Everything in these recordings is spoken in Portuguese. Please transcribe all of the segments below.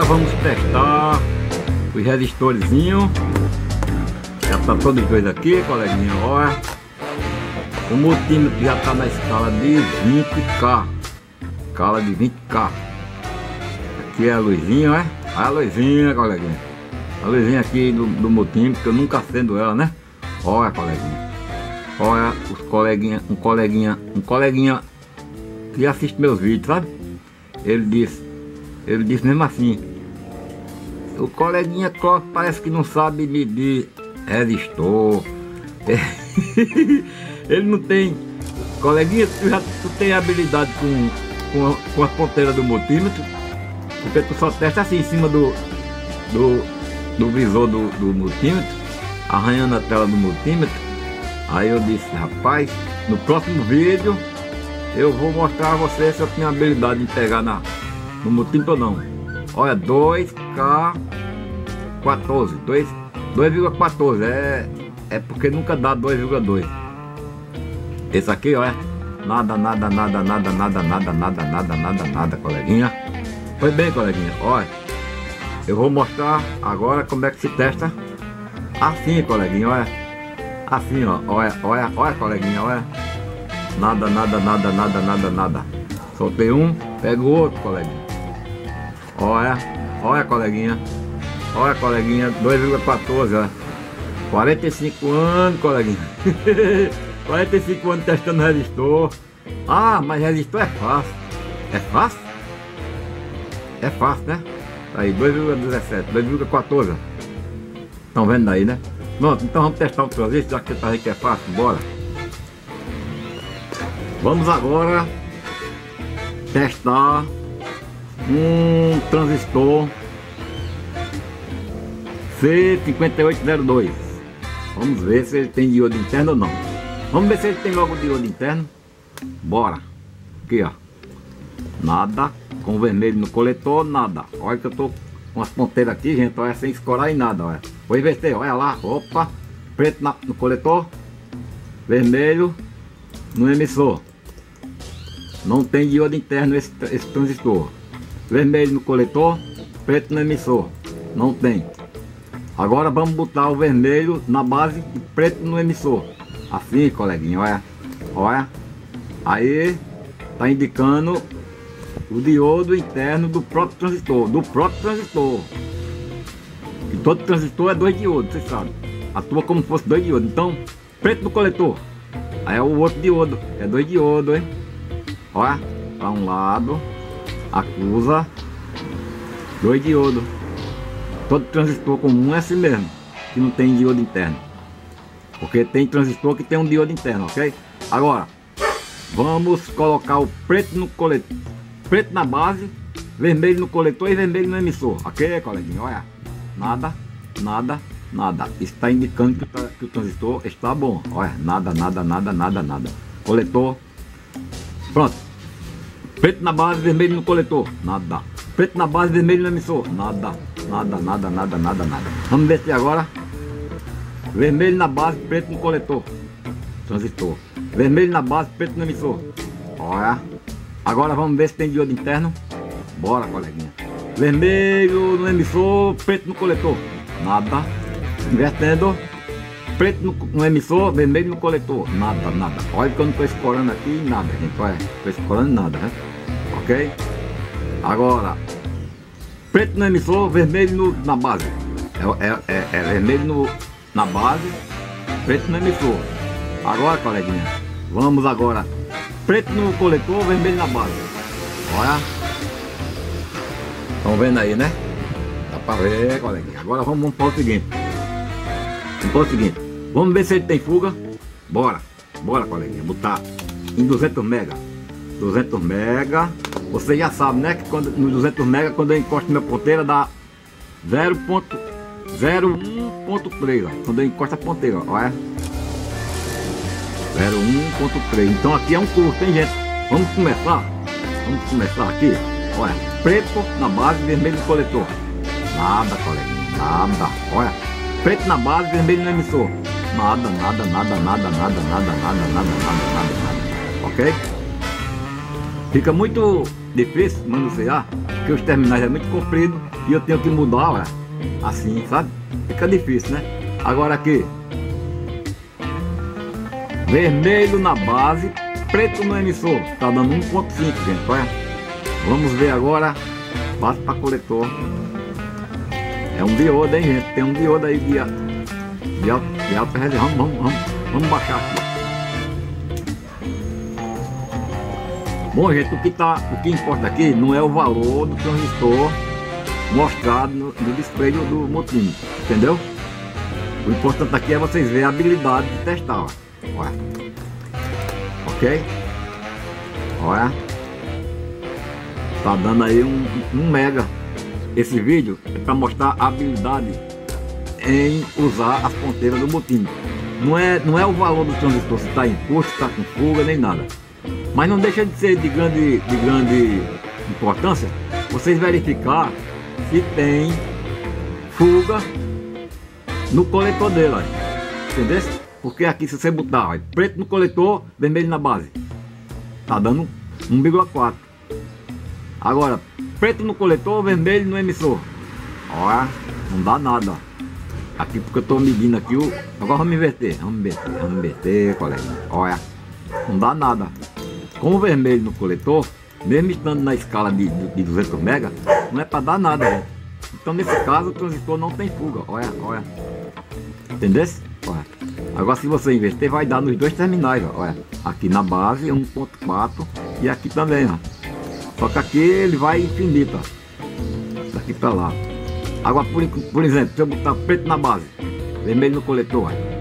vamos testar os resistorzinhos. Já tá todos dois aqui, coleguinha, olha. O multímetro já tá na escala de 20K. Escala de 20K. Aqui é a luzinha, olha. A luzinha, coleguinha. A luzinha aqui do multímetro, que eu nunca acendo ela, né? Olha, coleguinha. Olha os coleguinha, um coleguinha que assiste meus vídeos, sabe? Ele disse mesmo assim: o coleguinha parece que não sabe medir resistor. Ele não tem. Coleguinha, tu tem habilidade com a ponteira do multímetro, porque tu só testa assim em cima do visor do multímetro, arranhando a tela do multímetro. Aí eu disse: rapaz, no próximo vídeo eu vou mostrar a você se eu tenho habilidade de pegar no multímetro ou não. Olha, 2K14, 2,14, é porque nunca dá 2,2. Esse aqui, olha, nada, coleguinha. Pois bem, coleguinha, olha, eu vou mostrar agora como é que se testa assim, coleguinha, olha. Assim, ó, olha, coleguinha, olha. Nada. Soltei um, pego o outro, coleguinha. Olha, coleguinha. Olha, coleguinha, 2,14, olha. 45 anos, coleguinha. 45 anos testando resistor. Ah, mas resistor é fácil. É fácil? É fácil, né? Aí, 2,17, 2,14. Estão vendo aí, né? Pronto, então vamos testar o transistor, já que você tá aí que é fácil, bora. Vamos agora testar um transistor C5802. Vamos ver se ele tem diodo interno ou não. Vamos ver se ele tem logo diodo interno. Bora. Aqui, ó. Nada. Com vermelho no coletor, nada. Olha que eu tô com as ponteiras aqui, gente. Olha, sem escorar em nada, olha. Vou inverter, olha lá. Opa. Preto no coletor. Vermelho no emissor. Não tem diodo interno esse transistor. Vermelho no coletor, preto no emissor. Não tem. Agora vamos botar o vermelho na base e preto no emissor. Assim, coleguinha, olha. Olha. Aí tá indicando o diodo interno do próprio transistor. E todo transistor é 2 diodos, vocês sabem. Atua como se fosse 2 diodos. Então, preto no coletor. Aí é o outro diodo. É 2 diodos, hein? Olha, para um lado, acusa 2 diodos. Todo transistor comum é assim mesmo, que não tem diodo interno. Porque tem transistor que tem um diodo interno, ok? Agora, vamos colocar o preto no coletor, preto na base, vermelho no coletor e vermelho no emissor. Ok, coleguinha? Olha, nada. Isso está indicando que o transistor está bom. Olha, nada. Coletor. Pronto. Preto na base, vermelho no coletor. Nada. Preto na base, vermelho no emissor. Nada. Vamos ver se agora. Vermelho na base, preto no coletor. Transistor. Vermelho na base, preto no emissor. Olha. Agora vamos ver se tem diodo interno. Bora, coleguinha. Vermelho no emissor, preto no coletor. Nada. Invertendo. Preto no emissor, vermelho no coletor. Nada. Olha que eu não estou escorando aqui nada, gente. Olha, estou escorando nada, né? Ok? Agora, preto no emissor, vermelho na base. É vermelho na base, preto no emissor. Agora, coleguinha, vamos agora. Preto no coletor, vermelho na base. Olha. Estão vendo aí, né? Dá pra ver, coleguinha. Agora vamos para o seguinte. Vamos ver se ele tem fuga. Bora, coleguinha. Botar em 200 mega. 200 mega. Você já sabe, né? Que no 200 mega, quando eu encosto minha ponteira, dá 0.01.3. Quando eu encosto a ponteira, olha. 0.1.3. Então aqui é um curto, hein, gente? Vamos começar aqui. Olha, preto na base, vermelho no coletor. Nada, coleguinha, nada. Olha, preto na base, vermelho no emissor. Nada. Ok? Fica muito difícil manusear, porque os terminais é muito comprido e eu tenho que mudar, olha, assim, sabe? Fica difícil, né? Agora aqui, vermelho na base, preto no emissor, tá dando 1.5, gente, olha. Vamos ver agora, base para coletor. É um diodo, hein, gente? Tem um diodo aí de alta resistência. Vamos baixar aqui. Bom, gente, o que importa aqui não é o valor do transistor mostrado no display do multímetro, entendeu? O importante aqui é vocês verem a habilidade de testar, ó. Olha. Ok? Olha. Tá dando aí um mega. Esse vídeo é para mostrar a habilidade em usar as ponteiras do multímetro. Não é o valor do transistor, se está em curso, se está com fuga, nem nada. Mas não deixa de ser de grande importância vocês verificar se tem fuga no coletor dele, ó. Entendeu? Porque aqui, se você botar, ó, preto no coletor, vermelho na base, tá dando 1,4. Agora, preto no coletor, vermelho no emissor, olha, não dá nada. Aqui porque eu estou medindo aqui o... Agora vamos inverter, colega. Olha, não dá nada. Com o vermelho no coletor, mesmo estando na escala de 200 mega, não é para dar nada, gente. Então nesse caso o transistor não tem fuga, olha. Entendeu? Olha. Agora se você inverter, vai dar nos dois terminais, ó. Olha. Aqui na base 1.4 e aqui também, ó. Só que aqui ele vai infinito, ó. Daqui para lá. Agora por exemplo, se eu botar preto na base, vermelho no coletor, olha.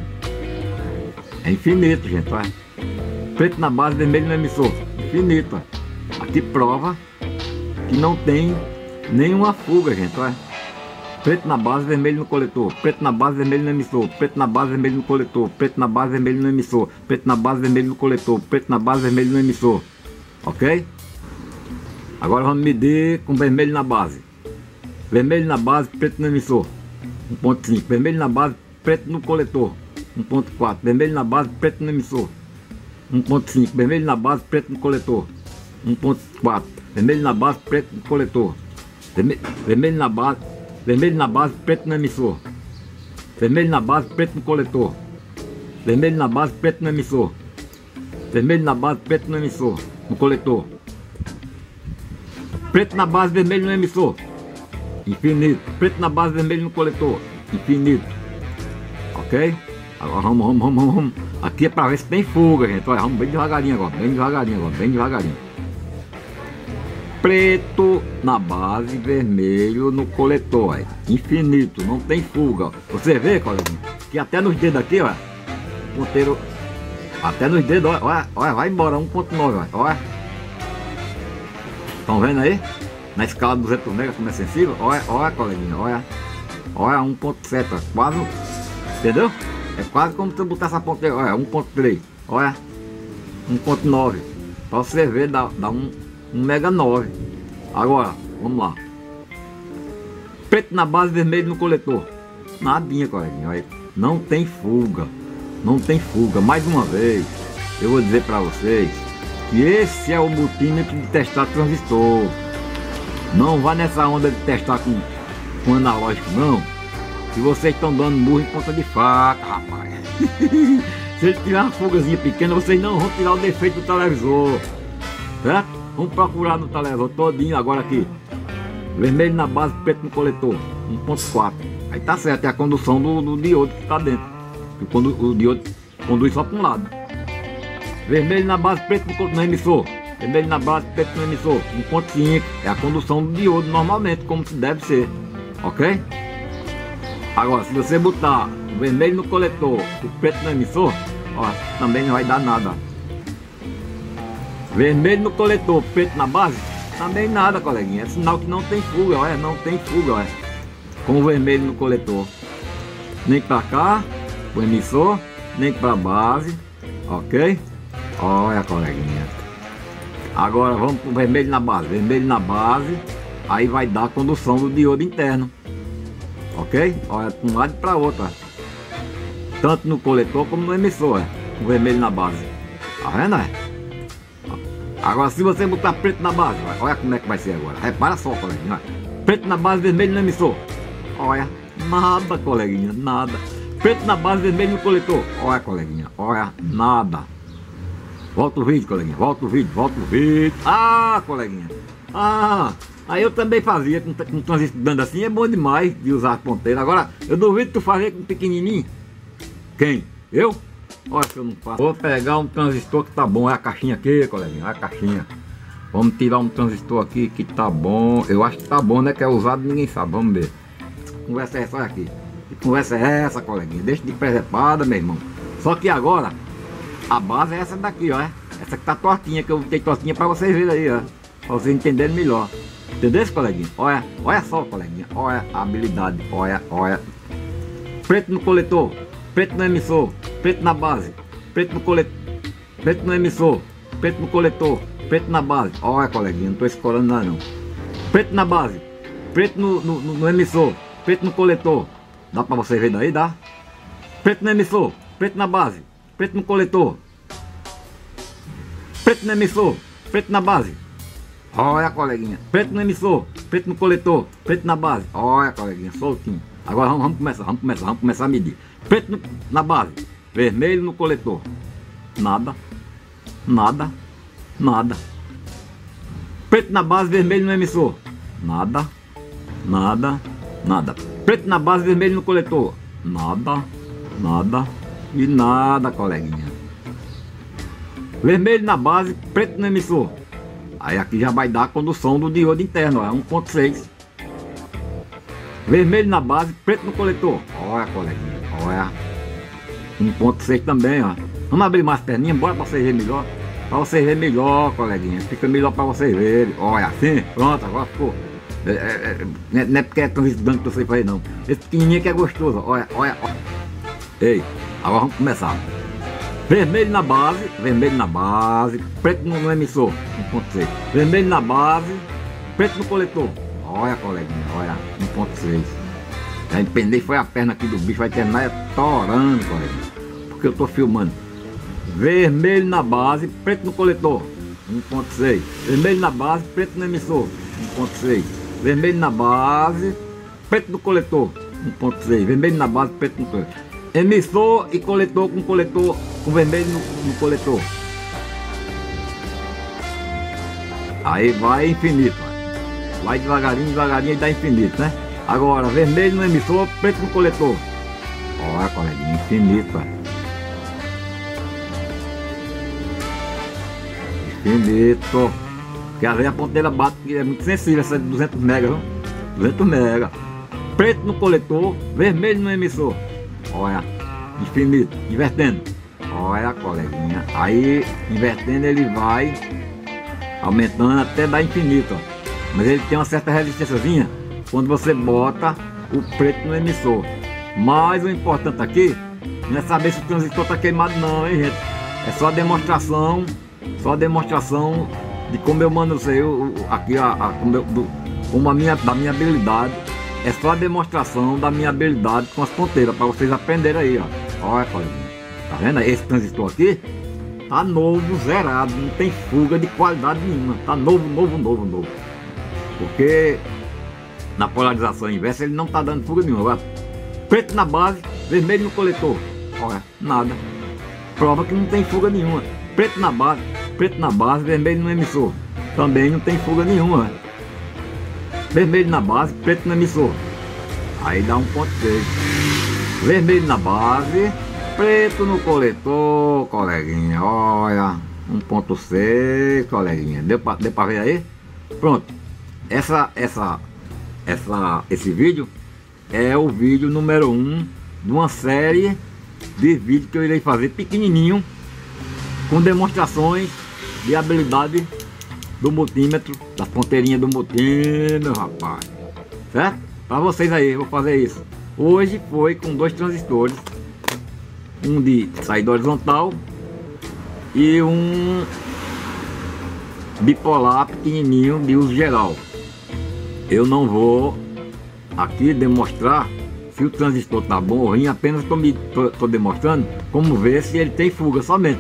É infinito, gente, olha. Preto na base, vermelho no emissor, infinito, ó. Aqui prova que não tem nenhuma fuga, gente, olha. Preto na base, vermelho no coletor, preto na base, vermelho no emissor, preto na base, vermelho no coletor, preto na base, vermelho no emissor, preto na base, vermelho no coletor, preto na base, vermelho no emissor, ok? Agora vamos medir com vermelho na base. Vermelho na base, preto no emissor, 1.5. Vermelho na base, preto no coletor, 1.4. Vermelho na base, preto no emissor, 1.5. Vermelho na base, preto no coletor, 1.4. Vermelho na base, preto no coletor. Vermelho na base, preto no emissor. Vermelho na base, preto no coletor. Vermelho na base, preto no emissor. Vermelho na base, preto no emissor, no coletor. Preto na base, vermelho no emissor, infinito. Preto na base, vermelho no coletor, infinito. Ok? Agora vamos. Aqui é para ver se tem fuga, gente. Olha, vamos bem devagarinho agora, bem devagarinho. Preto na base, vermelho no coletor, olha. Infinito, não tem fuga. Você vê, coleguinha, que até nos dedos aqui, ó, ponteiro, até nos dedos, olha, vai embora, 1.9, olha. Estão vendo aí? Na escala de 200 mega como é sensível, olha, coleguinha, olha 1.7, quase, entendeu? É quase como se eu botar essa ponteira, olha, 1.3, olha, 1.9, para você ver, dá 1 mega 9. Agora, vamos lá. Preto na base, vermelho no coletor, nadinha, coleguinha, olha, não tem fuga, mais uma vez, eu vou dizer para vocês, que esse é o multímetro de testar transistor. Não vá nessa onda de testar com analógico, não. Se vocês estão dando murro em ponta de faca, rapaz. Se ele tiver uma fugazinha pequena, vocês não vão tirar o defeito do televisor, certo? Vamos procurar no televisor todinho. Agora aqui, vermelho na base, preto no coletor, 1.4. Aí tá certo, é a condução do diodo que está dentro. O diodo conduz só para um lado. Vermelho na base, preto no emissor. Vermelho na base, preto no emissor, 1.5. É a condução do diodo normalmente, como deve ser. Ok? Agora, se você botar o vermelho no coletor, o preto no emissor, ó, também não vai dar nada. Vermelho no coletor, preto na base, também nada, coleguinha. É sinal que não tem fuga, olha, não tem fuga, olha. Com o vermelho no coletor. Nem para cá, o emissor, nem para a base, ok? Olha, coleguinha. Agora vamos para o vermelho na base. Vermelho na base, aí vai dar a condução do diodo interno. Ok? Olha, de um lado e para outro. Ó. Tanto no coletor como no emissor. Ó. O vermelho na base. Tá vendo? Agora se você botar preto na base, olha como é que vai ser agora. Repara só, coleguinha. Preto na base, vermelho no emissor. Olha, nada, coleguinha, nada. Preto na base, vermelho no coletor. Olha, coleguinha, olha, nada. Volta o vídeo, coleguinha, volta o vídeo, volta o vídeo. Ah, coleguinha. Ah, aí eu também fazia com transistor dando assim, é bom demais de usar as ponteiras. Agora, eu duvido tu fazer com pequenininho. Quem? Eu? Olha se eu não faço. Vou pegar um transistor que tá bom. Olha a caixinha aqui, coleguinha, olha a caixinha. Vamos tirar um transistor aqui que tá bom. Eu acho que tá bom, né? Que é usado ninguém sabe, vamos ver. Conversa é essa aqui. Que conversa é essa, coleguinha? Deixa de presepada, meu irmão. Só que agora, a base é essa daqui, ó. Essa que tá tortinha, que eu botei tortinha pra vocês verem aí, ó. Pra vocês entenderem melhor. Entendeu, coleguinha? Olha, olha só, coleguinha. Olha a habilidade, olha, olha. Preto no coletor, preto no emissor, preto na base, preto no coletor, preto no emissor, preto no coletor, preto na base. Olha, coleguinha, não tô escorando nada não. Preto na base, preto no emissor, preto no coletor. Dá pra você ver daí, dá? Preto no emissor, preto na base, preto no coletor, preto no emissor, preto na base. Olha, coleguinha, preto no emissor, preto no coletor, preto na base. Olha, coleguinha, soltinho. Agora vamos começar a medir. Preto na base, vermelho no coletor. Nada, nada, nada. Preto na base, vermelho no emissor. Nada, nada, nada. Preto na base, vermelho no coletor. Nada, nada e nada, coleguinha. Vermelho na base, preto no emissor. Aí aqui já vai dar a condução do diodo interno, é 1.6. Vermelho na base, preto no coletor. Olha, coleguinha, olha. 1.6 também, ó. Vamos abrir mais perninhas, bora pra vocês verem melhor. Pra vocês verem melhor, coleguinha. Fica melhor pra vocês verem. Olha, assim, pronto, agora ficou. Não é porque é tão estudante que eu sei fazer não. Esse pequenininho que é gostoso, olha, olha, olha. Ei, agora vamos começar. Vermelho na base, preto no emissor, 1.6. Vermelho na base, preto no coletor. Olha, coleguinha, olha, 1.6. Já empenei, foi a perna aqui do bicho, vai terminar torando, coleguinha. Porque eu tô filmando. Vermelho na base, preto no coletor, 1.6. Vermelho na base, preto no emissor, 1.6. Vermelho na base, preto no coletor, 1.6. Vermelho na base, preto no coletor. Emissor e coletor com vermelho no coletor. Aí vai infinito, vai devagarinho, devagarinho e dá infinito, né? Agora, vermelho no emissor, preto no coletor. Olha, coleguinha, infinito, infinito. Porque às vezes a ponteira bate, que é muito sensível, essa de 200 mega, viu? 200 mega. Preto no coletor, vermelho no emissor. Olha, infinito, invertendo. Olha, coleguinha. Aí, invertendo, ele vai aumentando até dar infinito, ó. Mas ele tem uma certa resistênciazinha quando você bota o preto no emissor. Mas o importante aqui não é saber se o transistor está queimado não, hein, gente. É só a demonstração de como eu manuseio aqui da minha habilidade. É só a demonstração da minha habilidade com as ponteiras, para vocês aprenderem aí, ó. Olha, coleguinha. Tá vendo? Esse transistor aqui tá novo, zerado, não tem fuga de qualidade nenhuma. Tá novo, novo, novo, novo. Porque na polarização inversa ele não tá dando fuga nenhuma. Agora, preto na base, vermelho no coletor. Olha, nada. Prova que não tem fuga nenhuma. Preto na base, vermelho no emissor. Também não tem fuga nenhuma. Vermelho na base, preto no emissor. Aí dá 1.6. Vermelho na base, preto no coletor, coleguinha. Olha, 1.6, coleguinha. Deu pra ver aí? Pronto. Esse vídeo é o vídeo número 1 de uma série de vídeos que eu irei fazer pequenininho, com demonstrações de habilidade do multímetro, das ponteirinhas do multímetro, rapaz. Certo? Para vocês aí, eu vou fazer isso. Hoje foi com 2 transistores, um de saída horizontal e um bipolar pequenininho de uso geral. Eu não vou aqui demonstrar se o transistor tá bom ou ruim, apenas estou demonstrando como ver se ele tem fuga somente.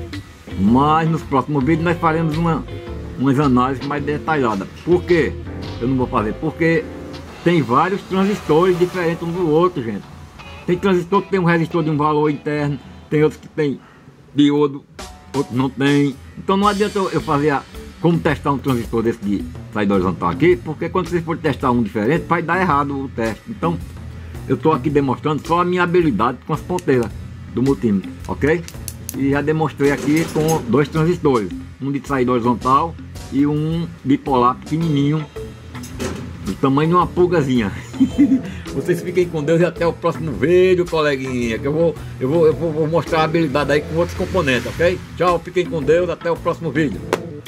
Mas nos próximos vídeos nós faremos umas análises mais detalhadas. Por quê? eu não vou fazer, porque tem vários transistores diferentes um do outro, gente. Tem transistor que tem um resistor de um valor interno, tem outros que tem diodo, outros não tem. Então não adianta eu fazer como testar um transistor desse de saída horizontal aqui, porque quando vocês forem testar um diferente, vai dar errado o teste. Então eu estou aqui demonstrando só a minha habilidade com as ponteiras do multímetro, ok? E já demonstrei aqui com 2 transistores, um de saída horizontal e um bipolar pequenininho, do tamanho de uma pulgazinha. Vocês fiquem com Deus e até o próximo vídeo, coleguinha, que eu vou mostrar a habilidade aí com outros componentes, ok? Tchau, fiquem com Deus, até o próximo vídeo.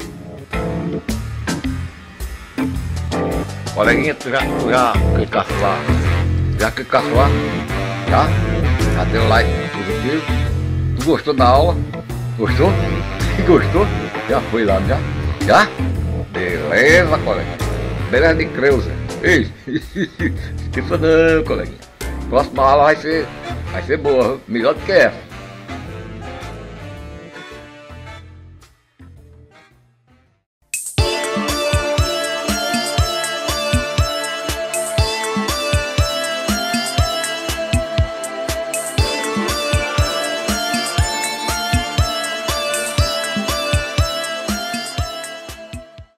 Coleguinha, tu já clicasse lá? Já clicasse lá? Já deu like positivo? Tu gostou da aula? Gostou? Gostou? Já foi lá, já? Já? Beleza, coleguinha. Beleza de Creuza. Ei, esqueça não, coleguinha. Próxima aula vai ser boa, melhor do que essa.